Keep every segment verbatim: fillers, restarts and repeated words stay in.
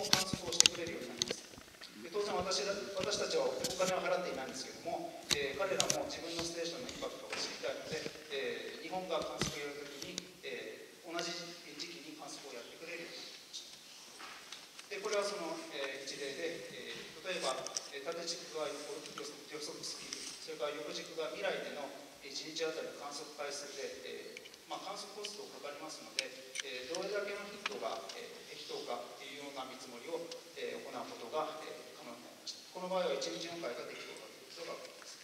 の観測をしてくれるようになります。で当然 私, 私たちはお金を払っていないんですけども、えー、彼らも自分のステーションのインパクトが知りたいので、えー、日本が観測をやるときに、えー、同じ時期に観測をやってくれるようになりました。でこれはその、えー、一例で、えー、例えば、えー、縦軸が予測スピード、それから横軸が未来でのいちにちあたりの観測回数で、えーまあ、観測コストがかかりますので、えー、どれだけのヒットが、えー、適当かというような見積もりを、えー、行うことが、えー、可能になりました。この場合はいちにちの回が適当かということが分かります。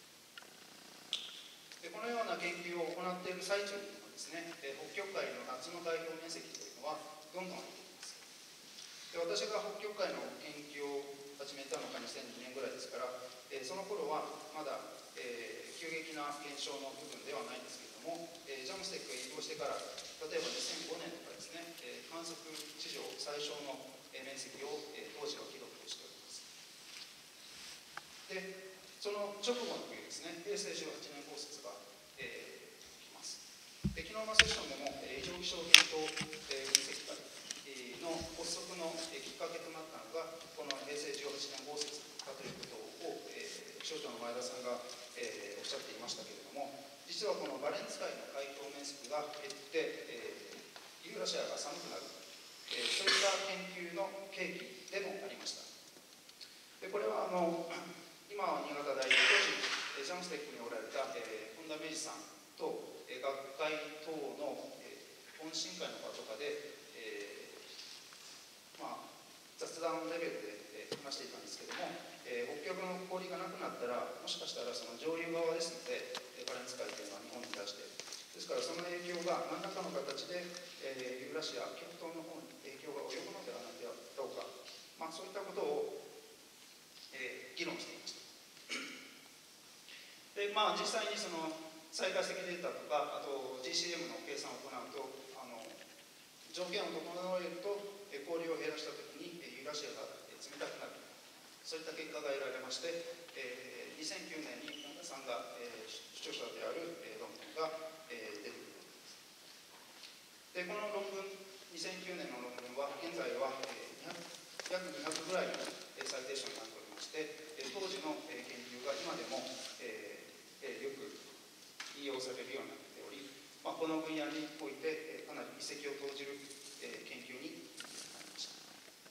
でこのような研究を行っている最中にもですね、えー、北極海の夏の海氷面積というのはどんどん減っています。で私が北極海の研究を始めたのがにせんにねんぐらいですから、えー、その頃はまだ、えー、急激な減少の部分ではないんですけれども、えー、ジャムステックが移動してから例えばにせんごねんとかですね、えー、観測史上最小の、えー、面積を、えー、当時は記録しております。でその直後の冬ですね、へいせいじゅうはちねん降雪が、えー、来ます。で昨日のセッションでも、えー、異常気象変動、えー、分析会の発足の、えー、きっかけとなったのがこのへいせいじゅうはちねん豪雪だということを、えー、気象庁の前田さんが、えー、おっしゃっていましたけれども、実はこのバレンツ海の海氷面積が減って、えー、ユーラシアが寒くなる、えー、そういった研究の契機でもありました。でこれはあの今は新潟大学当時ジャムステックにおられた、えー、本田明治さんと、えー、学会等の、えー、懇親会の場とかで、えーまあ、雑談レベルで、えー、話していたんですけども、えー、北極の氷がなくなったらもしかしたらその上流側ですので、えー、バレンツ海というのは日本に対してですからその影響が何らかの形で、えー、ユーラシア極東の方に影響が及ぶのではないだろうか、まあ、そういったことを、えー、議論していました。でまあ、実際にその再解析データとかあと ジーシーエム の計算を行うとあの条件を整えると氷を減らしたときにユーラシアが冷たくなる、そういった結果が得られまして、えー、にせんきゅうねんに本田さんが、えー、著者である、えー、論文が、えー、出てくるということです。でこの論文にせんきゅうねんの論文は現在は、えー、約にひゃくぐらいのサイテーションになっておりまして、当時の研究が今でも、えーえー、よく引用されるようになっており、まあ、この分野において、えー、かなり一石を投じる、えー、研究になりました。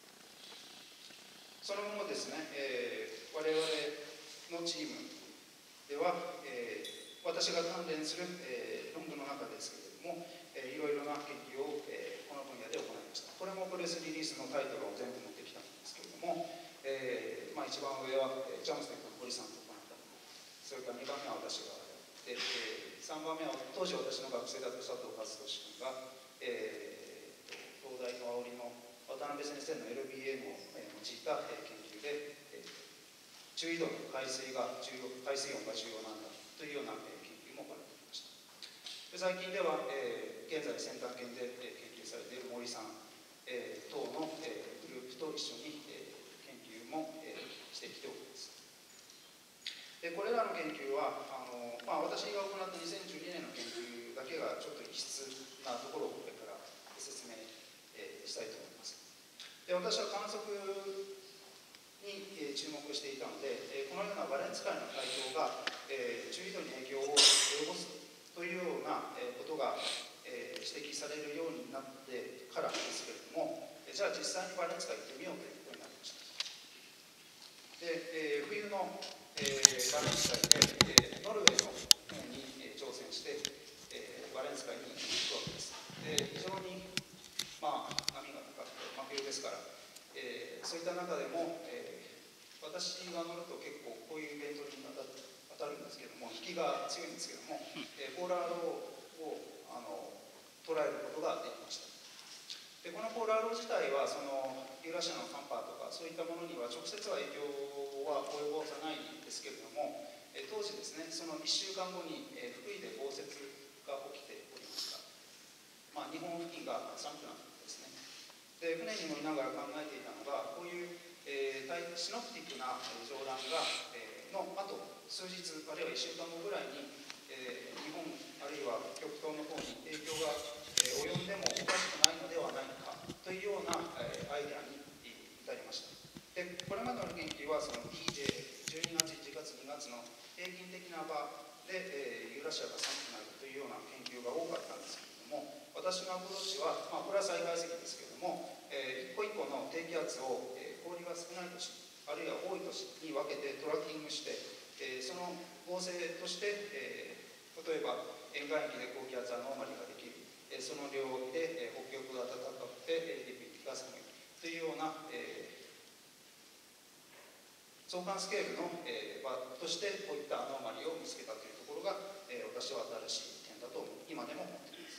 その後もですね、えー、我々のチームでは、えー、私が関連する、えー、論文の中ですけれども、えー、いろいろな研究を、えー、この分野で行いました。これもプレスリリースのタイトルを全部持ってきたんですけれども、えーまあ、一番上は、えー、ジャムステックの堀さんと行ったもの、それからにばんめは私がやって、えー、さんばんめは当時私の学生だった佐藤和俊君が、えー、東大の煽りの渡辺先生の エルビーエー を、えー、用いた、えー、研究で、えー、中緯度の海水が重要海水温が重要なんだというような、えー、研究も行っていました。で最近では、えー、現在先端研で、えー、研究されている森さん、えー、等の、えー、グループと一緒に、えー、研究も、えー、してきております。でこれらの研究はあの、まあ、私が行ったにせんじゅうにねんの研究だけがちょっと異質なところをこれから説明、えー、したいと思います。で私は観測に、えー、注目していたので、えー、このようなバレンツ海の海氷が、えー、中緯度に影響を及ぼすというような、えー、ことが、えー、指摘されるようになってからですけれども、えー、じゃあ実際にバレンツ海行ってみようということになりました。で、えー、冬のえー、バレンツ海で、えー、ノルウェーの方に、えー、挑戦して、えー、バレンツ海に行くわけです。で非常に、まあ、波が高くて真冬ですから、えー、そういった中でも、えー、私が乗ると結構こういうイベントに当た当たるんですけども、引きが強いんですけども、えー、ポーラーローをあの捉えることができました。でこのポーラーロー自体はそのユーラシアの寒波とかそういったものには直接は影響は及ぼさないんですけれども、え当時ですね、そのいっしゅうかんごに、え福井で豪雪が起きておりました。まあ、日本付近が寒くなったんですね。で船に乗りながら考えていたのが、こういう、えー、シノプティックな上乱が、えー、のあと数日あるいはいっしゅうかんごぐらいに、えー、日本あるいは極東の方に影響が、えー、及んでもおかしくないのではないかというような、えー、アイデアにによる研究はその ディージェー、じゅうにがつ、いちがつ、にがつの平均的な場で、えー、ユーラシアが寒くなるというような研究が多かったんですけれども、私のアプローチは、まあ、これは再解析ですけれども、えー、一個一個の低気圧を、えー、氷が少ない年、あるいは多い年に分けてトラッキングして、えー、その合成として、えー、例えば沿岸域で高気圧アノーマリができる、えー、その領域で、えー、北極が暖かくて、えー、陸域が寒いというような、えー相関スケールの、えー、場としてこういったアノーマリを見つけたというところが、えー、私は新しい点だと今でも思っています。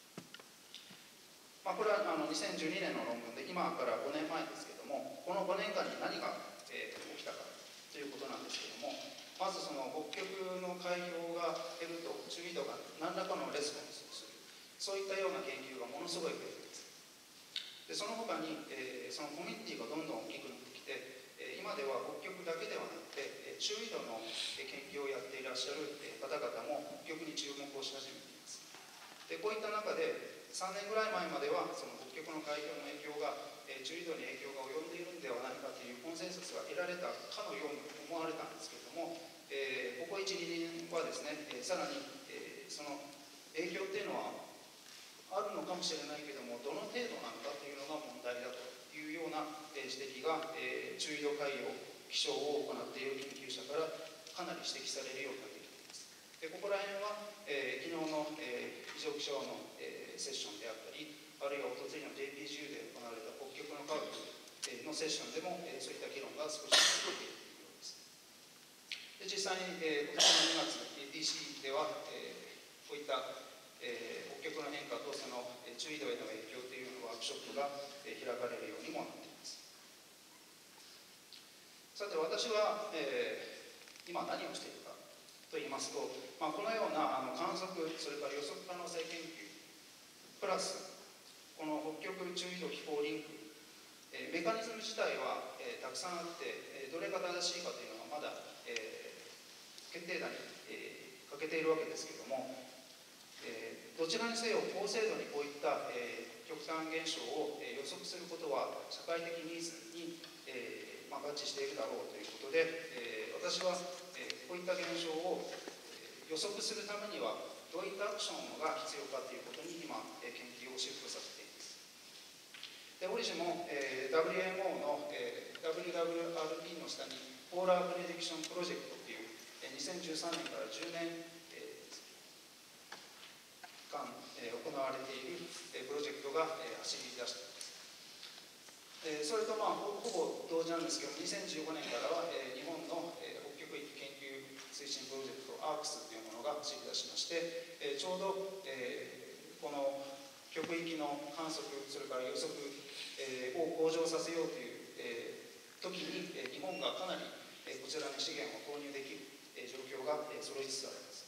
まあ、これはあのにせんじゅうにねんの論文で今からごねんまえですけども、このごねんかんに何が、えー、起きたかということなんですけども、まずその北極の海氷が減ると注意度が何らかのレスポンスをする、そういったような研究がものすごい増えています。でその他に、えー、そのコミュニティがどんどん大きくなってきて、今では北極だけではなくて中緯度の研究をやっていらっしゃる方々も北極に注目をし始めています。でこういった中でさんねんぐらい前まではその北極の海氷の影響が中緯度に影響が及んでいるんではないかというコンセンサスが得られたかのように思われたんですけれども、えー、ここいち、にねんはですね、えー、さらに、えー、その影響っていうのはあるのかもしれないけども、どの程度なのかというのが問題だというような指摘が、えー、中緯度海洋気象を行っている研究者からかなり指摘されるようになってきています。でここら辺は、えー、昨日の、えー、異常気象の、えー、セッションであったり、あるいはおとついの ジェイピージュー で行われた北極の科学のセッションでも、えー、そういった議論が少し出ているようです。で実際に、えー、今年のにがつ ディーシー では、えー、こういったえー、北極の変化とその、えー、中緯度への影響というワークショップが、えー、開かれるようにもなっています。さて私は、えー、今何をしているかと言いますと、まあ、このようなあの観測、それから予測可能性研究プラスこの北極中緯度気候リンク、えー、メカニズム自体は、えー、たくさんあって、えー、どれが正しいかというのはまだ、えー、決定打に、えー、欠けているわけですけれども、えー、どちらにせよ高精度にこういった、えー、極端現象を、えー、予測することは社会的ニーズに、えーまあ、合致しているだろうということで、えー、私は、えー、こういった現象を、えー、予測するためにはどういったアクションが必要かということに今、えー、研究をシフトさせています。で折しも、えー、ダブリューエムオー の、えー、ダブリューダブリューアールピー の下にポーラープレディクションプロジェクトという、えー、にせんじゅうさんねんからじゅうねん間、えー、行われている、えー、プロジェクトが、えー、走り出しています。えー、それと、まあ、ほ, ほぼ同時なんですけどにせんじゅうごねんからは、えー、日本の、えー、北極域研究推進プロジェクト アークス というものが走り出しまして、えー、ちょうど、えー、この極域の観測それから予測、えー、を向上させようという、えー、時に、えー、日本がかなり、えー、こちらに資源を投入できる、えー、状況が、えー、揃いつつあります。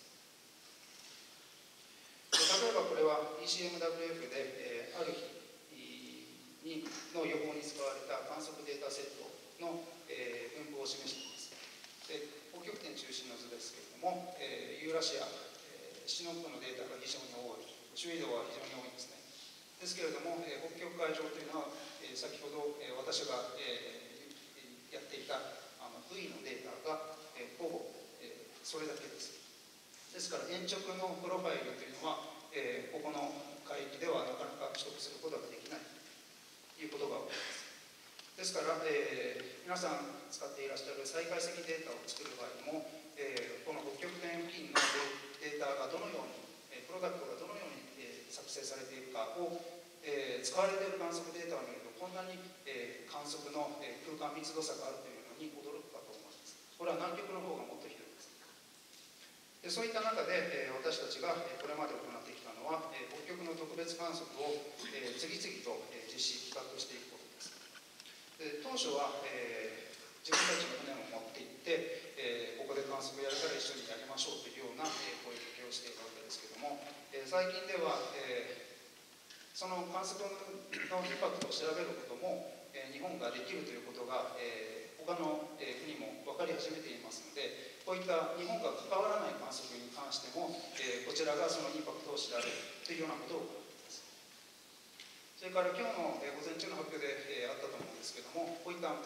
例えばこれは イーシーエムダブリューエフ で、えー、ある日にの予報に使われた観測データセットの、えー、分布を示しています。で北極点中心の図ですけれども、えー、ユーラシア、えー、シノップのデータが非常に多い、中緯度は非常に多いんですね。ですけれども、えー、北極海上というのは、えー、先ほど、えー、私が、えー、やっていたあの ブイ のデータが、えー、ほぼ、えー、それだけです。ですから鉛直のプロファイルというのは、えー、ここの海域ではなかなか取得することができないということが分かります。ですから、えー、皆さん使っていらっしゃる再解析データを作る場合にも、えー、この北極点付近のデータがどのように、えー、プロダクトがどのように、えー、作成されているかを、えー、使われている観測データを見るとこんなに、えー、観測の、えー、空間密度差があるというのに驚くかと思います。これは南極の方がもっとひどいです。でそういった中で、えー、私たちが、えー、これまで行ってきたのは、えー、北極の特別観測を、えー、次々と、えー、実施、企画していくことです。で当初は、えー、自分たちの船を持って行って、えー、ここで観測やるから一緒にやりましょうというような、えー、声かけをしているわけですけども、えー、最近では、えー、その観測のインパクトを調べることも、えー、日本ができるということが、えー、他の、えー、国も分かり始めていますので、こういった日本が関わらない観測に関しても、えー、こちらがそのインパクトを調べるというようなことを行っています。それから今日の、えー、午前中の発表で、えー、あったと思うんですけども、こういった冬の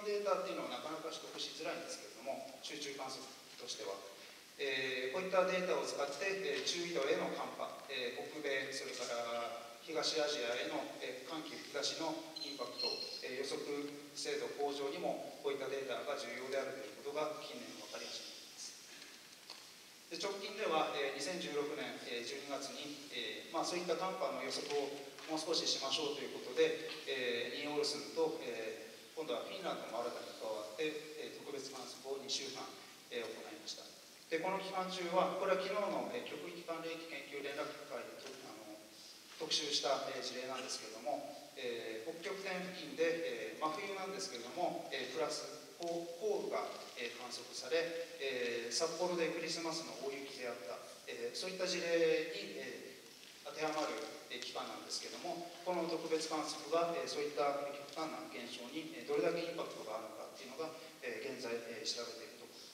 のデータっていうのはなかなか取得しづらいんですけれども、集中観測としては。えー、こういったデータを使って、えー、中緯度への寒波、えー、北米、それから東アジアへの、えー、寒気吹き出しのインパクト、えー、予測精度向上にもこういったデータが重要であるということが近年分かり始めています。で直近では、えー、にせんじゅうろくねん、えー、じゅうにがつに、えーまあ、そういった寒波の予測をもう少ししましょうということで、えー、ニーオルスンと、えー、今度はフィンランドも新たに加わって、えー、特別観測をにしゅうかん、えー、行いました。でこの期間中は、これは昨日の、えー、極域寒冷気研究連絡会でとあの特集した、えー、事例なんですけれども、えー、北極点付近で、えー、真冬なんですけれども、えー、プラス降雨が、えー、観測され、えー、札幌でクリスマスの大雪であった、えー、そういった事例に、えー、当てはまる、えー、期間なんですけれども、この特別観測が、えー、そういった極端な現象に、えー、どれだけインパクトがあるのかというのが、えー、現在、えー、調べているところです。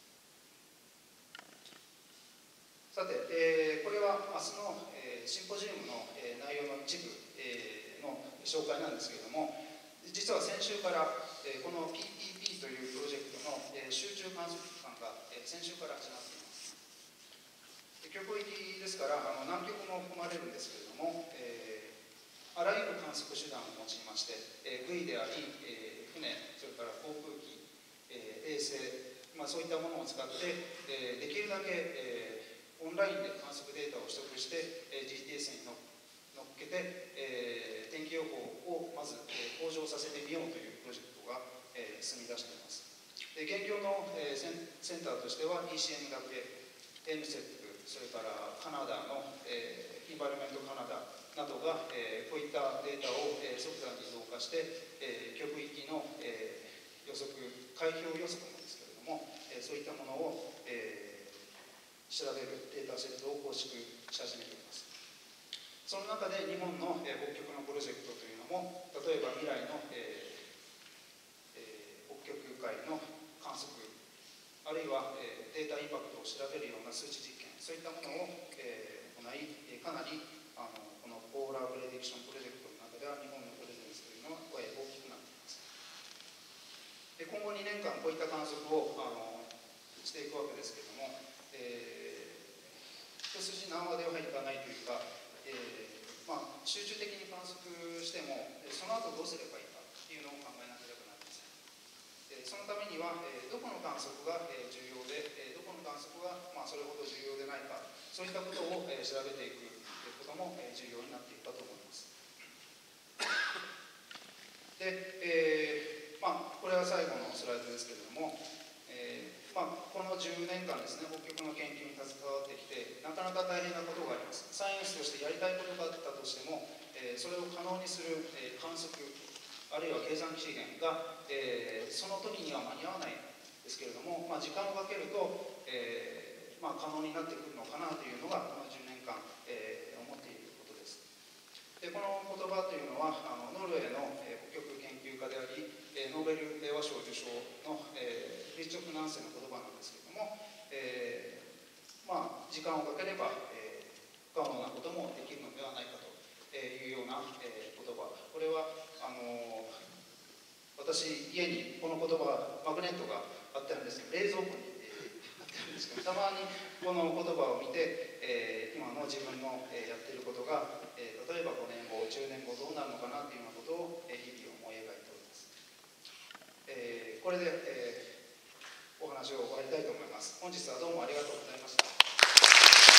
さて、えー、これは明日の、えー、シンポジウムの、えー、内容の一部、えー、の紹介なんですけれども、実は先週から、えー、この ピーピーピー というプロジェクトの、えー、集中観測期間が、えー、先週から始まっています。極域ですからあの南極も含まれるんですけれども、えー、あらゆる観測手段を用いまして、えー、ブイであり、えー、船、それから航空機、えー、衛星、まあ、そういったものを使って、えー、できるだけ、えーオンラインで観測データを取得して、えー、ジーピーエス に乗っけて、えー、天気予報をまず、えー、向上させてみようというプロジェクトが、えー、進み出しています。で現況の、えー、セン、センターとしては イーシーエヌ だけ、エムセック、それからカナダの、えー、インバイロメントカナダなどが、えー、こういったデータを、えー、即座に増加して、えー、極域の、えー、予測、海氷予測なんですけれども、えー、そういったものを、えー調べるデータセットを構築し始めています。その中で日本の、えー、北極のプロジェクトというのも、例えば未来の、えーえー、北極海の観測、あるいは、えー、データインパクトを調べるような数値実験、そういったものを、えー、行い、かなりあのこのポーラープレディクションプロジェクトの中では日本のプレゼンスというのは大きくなっています。で今後にねんかんこういった観測をあのしていくわけですけれども、えー、一筋縄ではいかないというか、えーまあ、集中的に観測してもその後どうすればいいかというのを考えなければなりません。えー、そのためには、えー、どこの観測が、えー、重要で、えー、どこの観測が、まあ、それほど重要でないか、そういったことを、えー、調べていくことも、えー、重要になっていくかと思います。で、えーまあ、これは最後のスライドですけれども、えーまあ、このじゅうねんかんですね、北極の研究に携わってきて、なかなか大変なことがあります。サイエンスとしてやりたいことがあったとしても、えー、それを可能にする、えー、観測、あるいは計算資源が、えー、その時には間に合わないんですけれども、まあ、時間をかけると、えーまあ、可能になってくるのかなというのが、このじゅうねんかん、えー、思っていることです。でこの言葉というのは、あのノルウェーの、えー、北極研究家であり、えー、ノーベル平和賞受賞の、えー、フリッチョフ・ナンセンの言葉なんですけれども、えー、まあ時間をかければ、えー、不可能なこともできるのではないかというような、えー、言葉、これはあのー、私家にこの言葉マグネットがあってるんですけど、冷蔵庫に、えー、あってるんですけど、たまにこの言葉を見て、えー、今の自分の、えー、やっていることが、えー、例えばごねんごじゅうねんごどうなるのかなというようなことを、えー、日々思い描いております。えー、これで、えー、お話を終わりたいと思います。本日はどうもありがとうございました。